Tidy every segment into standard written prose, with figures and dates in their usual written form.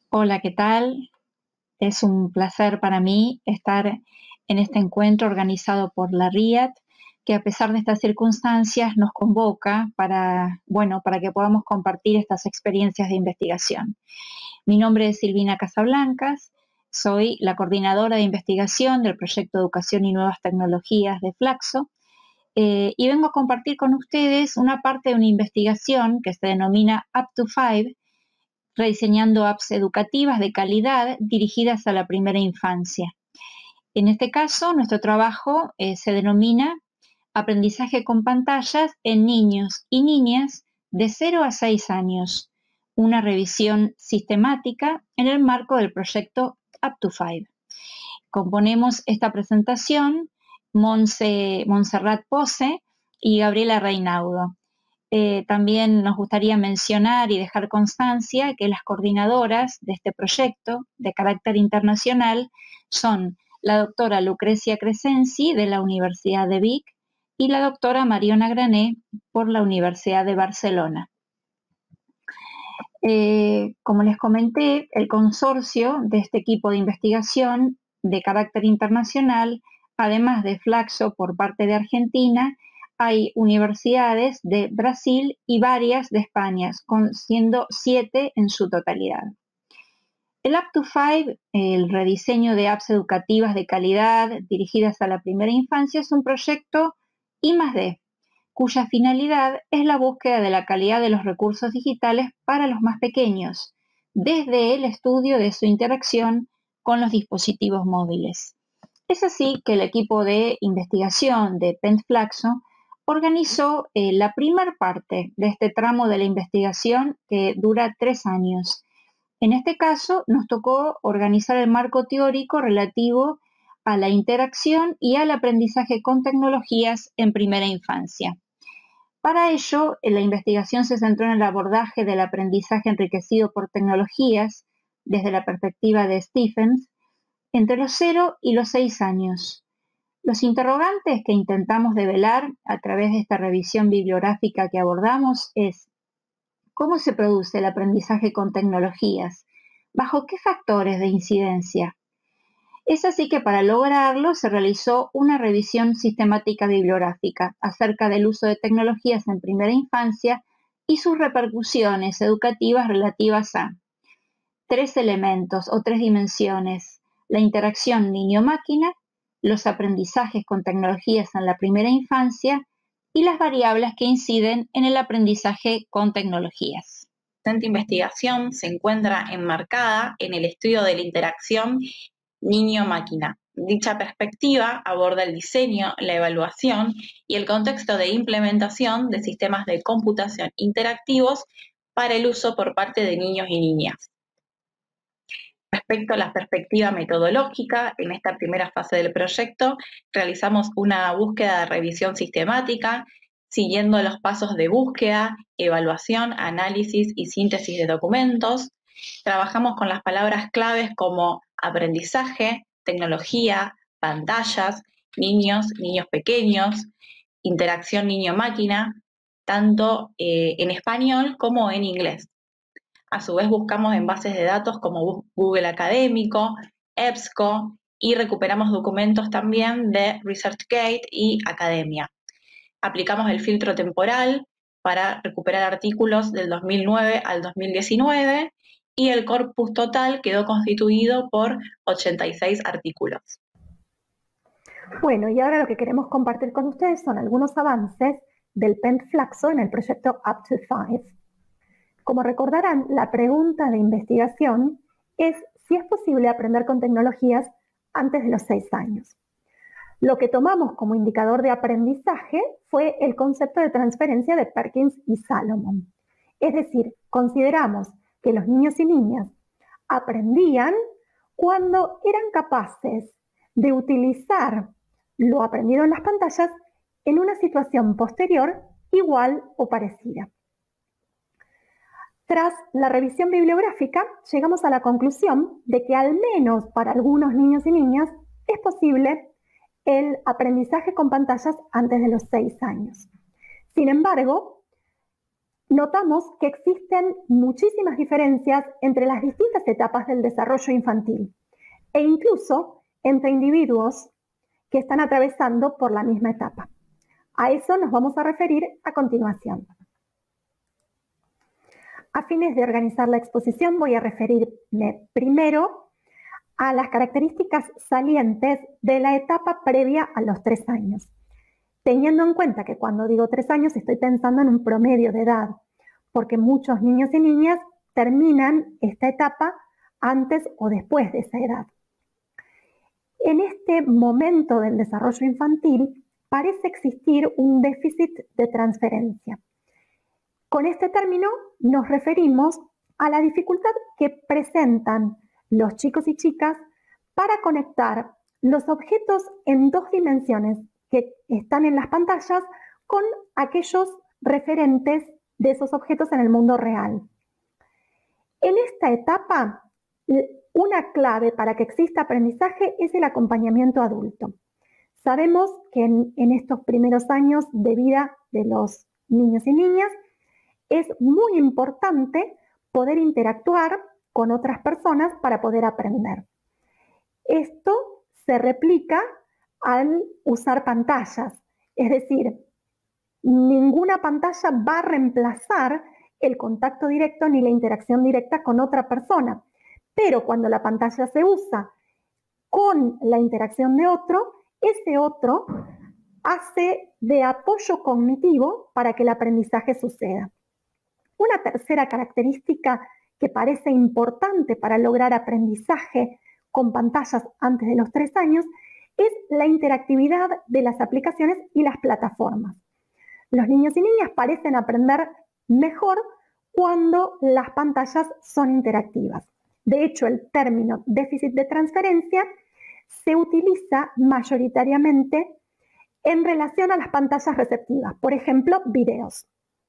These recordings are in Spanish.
Hola, ¿qué tal? Es un placer para mí estar en este encuentro organizado por la RIAD, que a pesar de estas circunstancias nos convoca para que podamos compartir estas experiencias de investigación. Mi nombre es Silvina Casablancas, soy la coordinadora de investigación del proyecto Educación y Nuevas Tecnologías de Flaxo, y vengo a compartir con ustedes una parte de una investigación que se denomina Up2 5, rediseñando apps educativas de calidad dirigidas a la primera infancia. En este caso, nuestro trabajo se denomina Aprendizaje con pantallas en niños y niñas de 0 a 6 años, una revisión sistemática en el marco del proyecto Up2 5. Componemos esta presentación Montserrat Pose y Gabriela Reinaudo. También nos gustaría mencionar y dejar constancia que las coordinadoras de este proyecto de carácter internacional son la doctora Lucrecia Crescenzi de la Universidad de Vic y la doctora Mariona Grané por la Universidad de Barcelona. Como les comenté, el consorcio de este equipo de investigación de carácter internacional, además de Flaxo por parte de Argentina, hay universidades de Brasil y varias de España, siendo 7 en su totalidad. El Up2 5, el rediseño de apps educativas de calidad dirigidas a la primera infancia, es un proyecto I+D, cuya finalidad es la búsqueda de la calidad de los recursos digitales para los más pequeños, desde el estudio de su interacción con los dispositivos móviles. Es así que el equipo de investigación de PentFlaxo organizó la primera parte de este tramo de la investigación que dura 3 años. En este caso, nos tocó organizar el marco teórico relativo a la interacción y al aprendizaje con tecnologías en primera infancia. Para ello, la investigación se centró en el abordaje del aprendizaje enriquecido por tecnologías desde la perspectiva de Stephens entre los 0 y los 6 años. Los interrogantes que intentamos develar a través de esta revisión bibliográfica que abordamos es: ¿cómo se produce el aprendizaje con tecnologías? ¿Bajo qué factores de incidencia? Es así que para lograrlo se realizó una revisión sistemática bibliográfica acerca del uso de tecnologías en primera infancia y sus repercusiones educativas relativas a 3 elementos o 3 dimensiones: la interacción niño-máquina, los aprendizajes con tecnologías en la primera infancia y las variables que inciden en el aprendizaje con tecnologías. Esta investigación se encuentra enmarcada en el estudio de la interacción niño-máquina. Dicha perspectiva aborda el diseño, la evaluación y el contexto de implementación de sistemas de computación interactivos para el uso por parte de niños y niñas. Respecto a la perspectiva metodológica, en esta primera fase del proyecto realizamos una búsqueda de revisión sistemática, siguiendo los pasos de búsqueda, evaluación, análisis y síntesis de documentos. Trabajamos con las palabras claves como aprendizaje, tecnología, pantallas, niños pequeños, interacción niño-máquina, tanto en español como en inglés. A su vez buscamos en bases de datos como Google Académico, EBSCO, y recuperamos documentos también de ResearchGate y Academia. Aplicamos el filtro temporal para recuperar artículos del 2009 al 2019 y el corpus total quedó constituido por 86 artículos. Bueno, y ahora lo que queremos compartir con ustedes son algunos avances del PentFlaxo en el proyecto Up2 5. Como recordarán, la pregunta de investigación es si es posible aprender con tecnologías antes de los 6 años. Lo que tomamos como indicador de aprendizaje fue el concepto de transferencia de Perkins y Salomon. Es decir, consideramos que los niños y niñas aprendían cuando eran capaces de utilizar lo aprendido en las pantallas en una situación posterior igual o parecida. Tras la revisión bibliográfica, llegamos a la conclusión de que al menos para algunos niños y niñas es posible el aprendizaje con pantallas antes de los 6 años. Sin embargo, notamos que existen muchísimas diferencias entre las distintas etapas del desarrollo infantil e incluso entre individuos que están atravesando por la misma etapa. A eso nos vamos a referir a continuación. A fines de organizar la exposición voy a referirme primero a las características salientes de la etapa previa a los 3 años, teniendo en cuenta que cuando digo 3 años estoy pensando en un promedio de edad, porque muchos niños y niñas terminan esta etapa antes o después de esa edad. En este momento del desarrollo infantil parece existir un déficit de transferencia. Con este término nos referimos a la dificultad que presentan los chicos y chicas para conectar los objetos en 2 dimensiones que están en las pantallas con aquellos referentes de esos objetos en el mundo real. En esta etapa, una clave para que exista aprendizaje es el acompañamiento adulto. Sabemos que en estos primeros años de vida de los niños y niñas es muy importante poder interactuar con otras personas para poder aprender. Esto se replica al usar pantallas, es decir, ninguna pantalla va a reemplazar el contacto directo ni la interacción directa con otra persona, pero cuando la pantalla se usa con la interacción de otro, ese otro hace de apoyo cognitivo para que el aprendizaje suceda. Una tercera característica que parece importante para lograr aprendizaje con pantallas antes de los 3 años es la interactividad de las aplicaciones y las plataformas. Los niños y niñas parecen aprender mejor cuando las pantallas son interactivas. De hecho, el término déficit de transferencia se utiliza mayoritariamente en relación a las pantallas receptivas, por ejemplo, videos.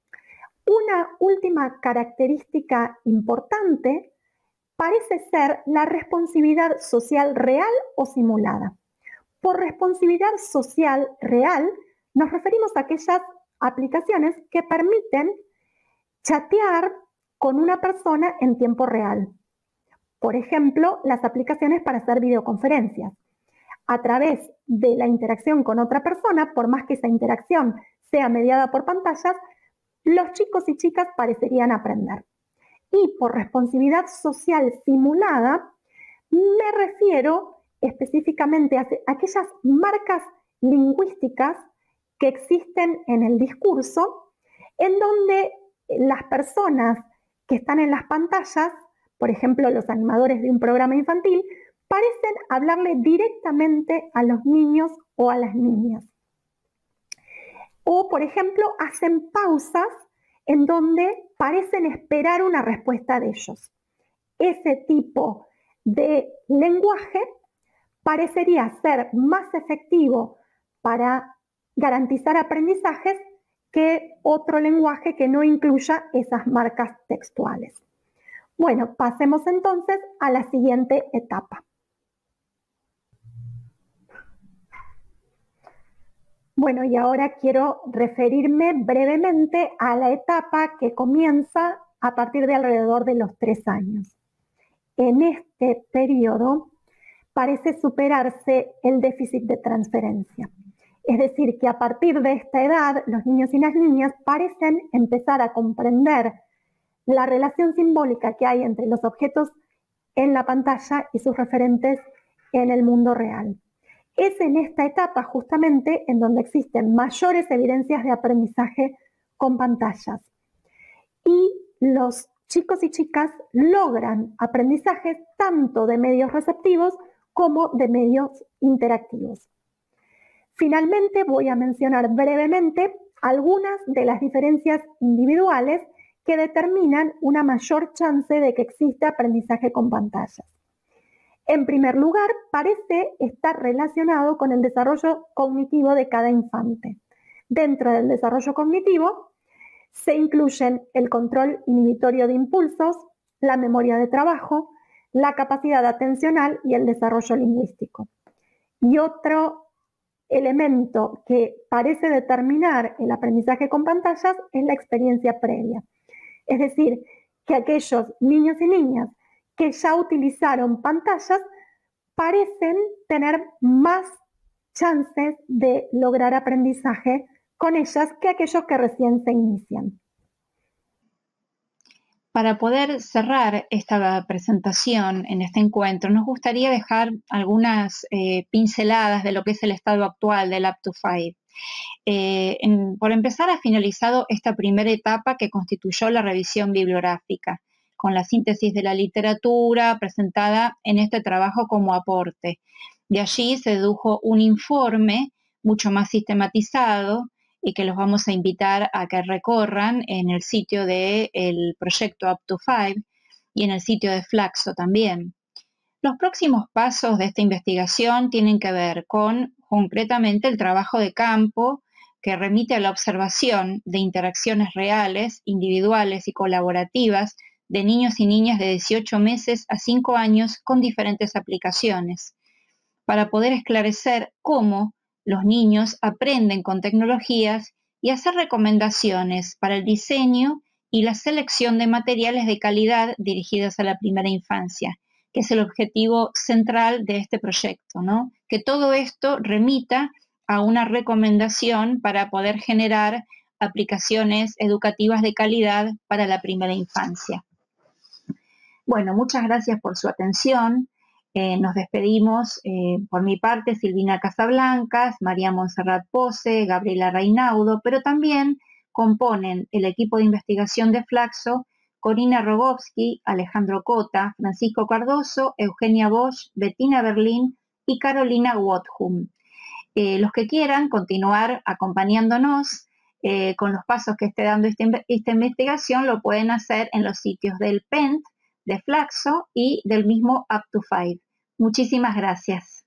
Una última característica importante parece ser la responsividad social real o simulada. Por responsividad social real nos referimos a aquellas aplicaciones que permiten chatear con una persona en tiempo real. Por ejemplo, las aplicaciones para hacer videoconferencias. A través de la interacción con otra persona, por más que esa interacción sea mediada por pantallas, los chicos y chicas parecerían aprender. Y por responsividad social simulada, me refiero específicamente a aquellas marcas lingüísticas que existen en el discurso, en donde las personas que están en las pantallas, por ejemplo, los animadores de un programa infantil, parecen hablarle directamente a los niños o a las niñas. O, por ejemplo, hacen pausas en donde parecen esperar una respuesta de ellos. Ese tipo de lenguaje parecería ser más efectivo para garantizar aprendizajes que otro lenguaje que no incluya esas marcas textuales. Bueno, pasemos entonces a la siguiente etapa. Bueno, y ahora quiero referirme brevemente a la etapa que comienza a partir de alrededor de los 3 años. En este periodo parece superarse el déficit de transferencia. Es decir, que a partir de esta edad, los niños y las niñas parecen empezar a comprender la relación simbólica que hay entre los objetos en la pantalla y sus referentes en el mundo real. Es en esta etapa justamente en donde existen mayores evidencias de aprendizaje con pantallas. Y los chicos y chicas logran aprendizajes tanto de medios receptivos como de medios interactivos. Finalmente voy a mencionar brevemente algunas de las diferencias individuales que determinan una mayor chance de que exista aprendizaje con pantallas. En primer lugar, parece estar relacionado con el desarrollo cognitivo de cada infante. Dentro del desarrollo cognitivo se incluyen el control inhibitorio de impulsos, la memoria de trabajo, la capacidad atencional y el desarrollo lingüístico. Y otro elemento que parece determinar el aprendizaje con pantallas es la experiencia previa. Es decir, que aquellos niños y niñas que ya utilizaron pantallas parecen tener más chances de lograr aprendizaje con ellas que aquellos que recién se inician. Para poder cerrar esta presentación en este encuentro, nos gustaría dejar algunas pinceladas de lo que es el estado actual del Up2Five. Por empezar, ha finalizado esta primera etapa que constituyó la revisión bibliográfica, con la síntesis de la literatura presentada en este trabajo como aporte. De allí se dedujo un informe mucho más sistematizado y que los vamos a invitar a que recorran en el sitio del proyecto Up2Five y en el sitio de Flaxo también. Los próximos pasos de esta investigación tienen que ver con, concretamente, el trabajo de campo que remite a la observación de interacciones reales, individuales y colaborativas de niños y niñas de 18 meses a 5 años con diferentes aplicaciones, para poder esclarecer cómo los niños aprenden con tecnologías y hacer recomendaciones para el diseño y la selección de materiales de calidad dirigidos a la primera infancia, que es el objetivo central de este proyecto, ¿no? Que todo esto remita a una recomendación para poder generar aplicaciones educativas de calidad para la primera infancia. Bueno, muchas gracias por su atención. Nos despedimos, por mi parte, Silvina Casablancas, María Montserrat Pose, Gabriela Reinaudo, pero también componen el equipo de investigación de Flaxo, Corina Rogovsky, Alejandro Cota, Francisco Cardoso, Eugenia Bosch, Bettina Berlín y Carolina Wothum. Los que quieran continuar acompañándonos con los pasos que esté dando esta investigación lo pueden hacer en los sitios del PENT, de Flaxo y del mismo Up2Five. Muchísimas gracias.